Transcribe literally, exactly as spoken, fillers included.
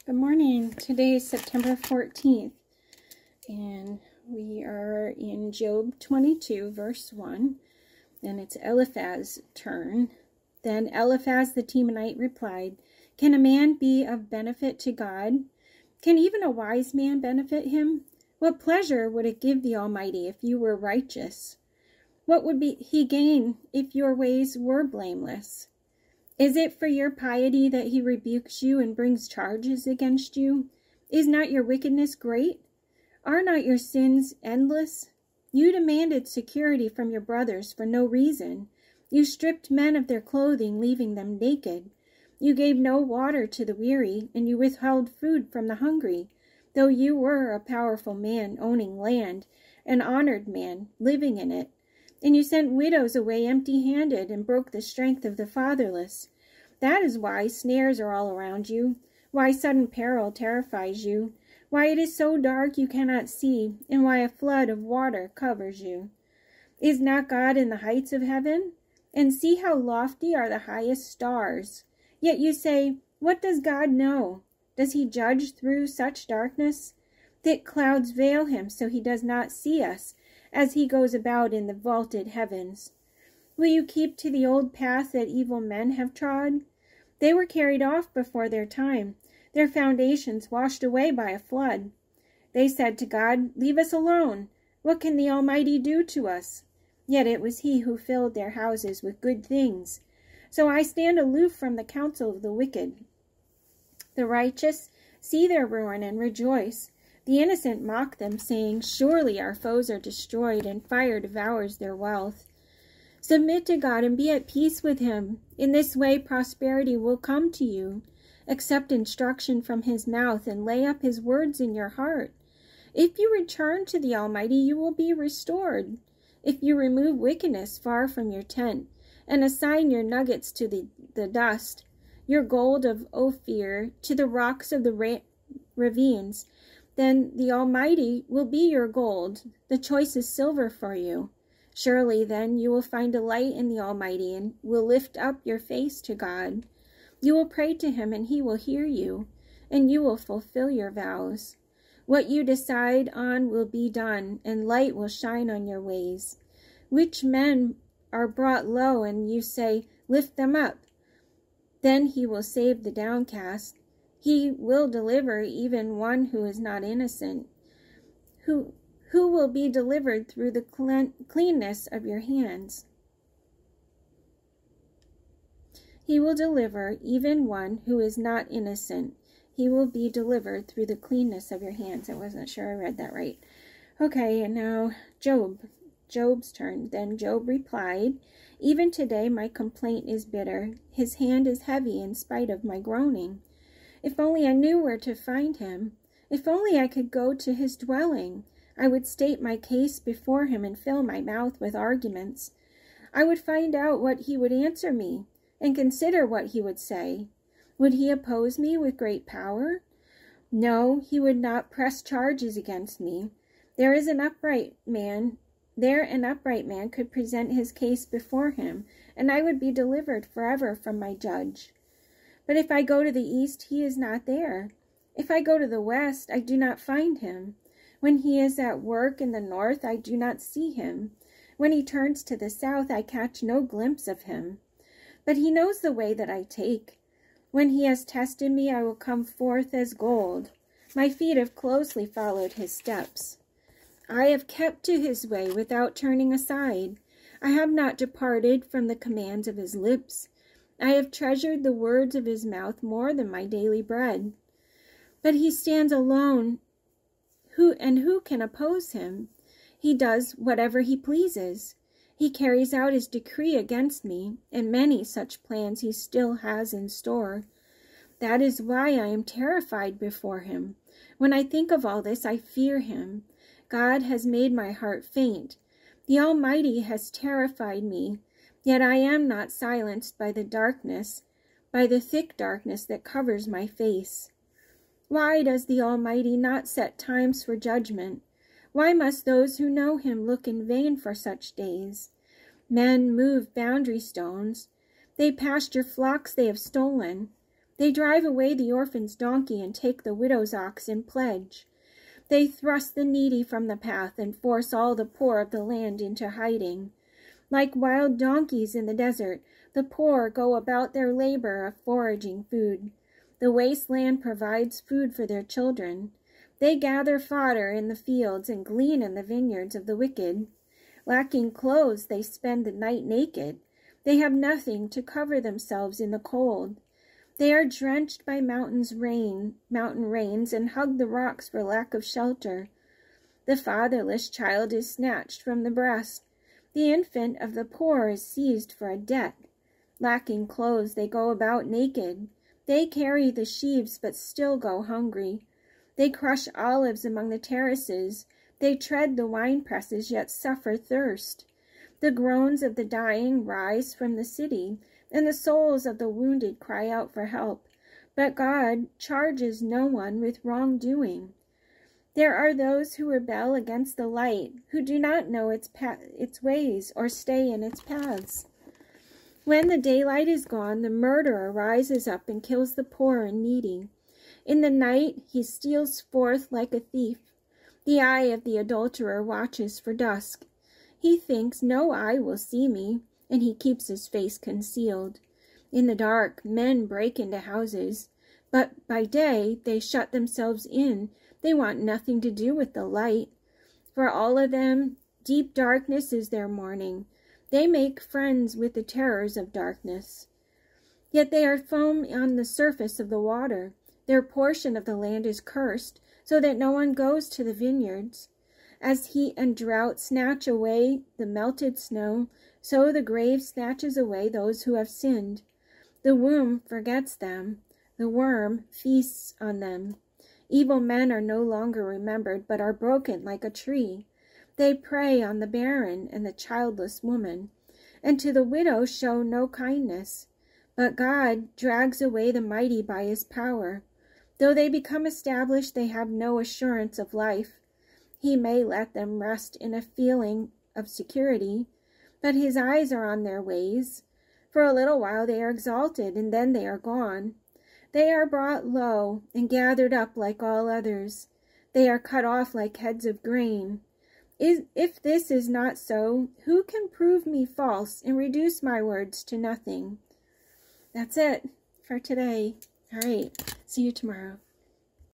Good morning. Today is September fourteenth, and we are in Job twenty-two, verse one, and it's Eliphaz's turn. Then Eliphaz the Temanite replied, "Can a man be of benefit to God? Can even a wise man benefit him? What pleasure would it give the Almighty if you were righteous? What would be he gain if your ways were blameless? Is it for your piety that he rebukes you and brings charges against you? Is not your wickedness great? Are not your sins endless? You demanded security from your brothers for no reason. You stripped men of their clothing, leaving them naked. You gave no water to the weary, and you withheld food from the hungry, though you were a powerful man owning land, an honored man living in it. And you sent widows away empty-handed and broke the strength of the fatherless. That is why snares are all around you, why sudden peril terrifies you, why it is so dark you cannot see, and why a flood of water covers you. Is not God in the heights of heaven? And see how lofty are the highest stars. Yet you say, what does God know? Does he judge through such darkness? Thick clouds veil him so he does not see us, as he goes about in the vaulted heavens. Will you keep to the old path that evil men have trod? They were carried off before their time, their foundations washed away by a flood. They said to God, leave us alone. What can the Almighty do to us? Yet it was he who filled their houses with good things. So I stand aloof from the counsel of the wicked. The righteous see their ruin and rejoice. The innocent mock them, saying, surely our foes are destroyed, and fire devours their wealth. Submit to God and be at peace with him. In this way prosperity will come to you. Accept instruction from his mouth, and lay up his words in your heart. If you return to the Almighty, you will be restored. If you remove wickedness far from your tent, and assign your nuggets to the, the dust, your gold of Ophir to the rocks of the ra ravines, then the Almighty will be your gold, the choicest silver for you. Surely then you will find delight in the Almighty, and will lift up your face to God. You will pray to him, and he will hear you, and you will fulfill your vows. What you decide on will be done, and light will shine on your ways. Which men are brought low, and you say, lift them up. Then he will save the downcast. He will deliver even one who is not innocent. Who, who will be delivered through the cleanness of your hands? He will deliver even one who is not innocent. He will be delivered through the cleanness of your hands. I wasn't sure I read that right. Okay, and now Job. Job's turn. Then Job replied, even today my complaint is bitter. His hand is heavy in spite of my groaning. If only I knew where to find him. If only I could go to his dwelling. I would state my case before him and fill my mouth with arguments. I would find out what he would answer me, and consider what he would say. Would he oppose me with great power? No, he would not press charges against me. There is an upright man. There an upright man could present his case before him, and I would be delivered forever from my judge. But if I go to the east, he is not there. If I go to the west, I do not find him. When he is at work in the north, I do not see him. When he turns to the south, I catch no glimpse of him. But he knows the way that I take. When he has tested me, I will come forth as gold. My feet have closely followed his steps. I have kept to his way without turning aside. I have not departed from the commands of his lips. I have treasured the words of his mouth more than my daily bread. But he stands alone, who and who can oppose him? He does whatever he pleases. He carries out his decree against me, and many such plans he still has in store. That is why I am terrified before him. When I think of all this, I fear him. God has made my heart faint. The Almighty has terrified me. Yet I am not silenced by the darkness, by the thick darkness that covers my face. Why does the Almighty not set times for judgment? Why must those who know him look in vain for such days? Men move boundary stones. They pasture flocks they have stolen. They drive away the orphan's donkey and take the widow's ox in pledge. They thrust the needy from the path and force all the poor of the land into hiding. Like wild donkeys in the desert, the poor go about their labor of foraging food. The wasteland provides food for their children. They gather fodder in the fields and glean in the vineyards of the wicked. Lacking clothes, they spend the night naked. They have nothing to cover themselves in the cold. They are drenched by mountains rain, mountain rains and hug the rocks for lack of shelter. The fatherless child is snatched from the breast. The infant of the poor is seized for a debt. Lacking clothes, they go about naked. They carry the sheaves but still go hungry. They crush olives among the terraces. They tread the winepresses yet suffer thirst. The groans of the dying rise from the city, and the souls of the wounded cry out for help. But God charges no one with wrongdoing. There are those who rebel against the light, who do not know its, pa its ways or stay in its paths. When the daylight is gone, the murderer rises up and kills the poor and needy. In the night he steals forth like a thief. The eye of the adulterer watches for dusk. He thinks no eye will see me, and he keeps his face concealed. In the dark, men break into houses, but by day they shut themselves in. They want nothing to do with the light. For all of them, deep darkness is their morning. They make friends with the terrors of darkness. Yet they are foam on the surface of the water. Their portion of the land is cursed, so that no one goes to the vineyards. As heat and drought snatch away the melted snow, so the grave snatches away those who have sinned. The womb forgets them. The worm feasts on them. Evil men are no longer remembered, but are broken like a tree. They prey on the barren and the childless woman, and to the widow show no kindness. But God drags away the mighty by his power. Though they become established, they have no assurance of life. He may let them rest in a feeling of security, but his eyes are on their ways. For a little while they are exalted, and then they are gone. They are brought low and gathered up like all others. They are cut off like heads of grain. Is, if this is not so, who can prove me false and reduce my words to nothing? That's it for today. All right. See you tomorrow.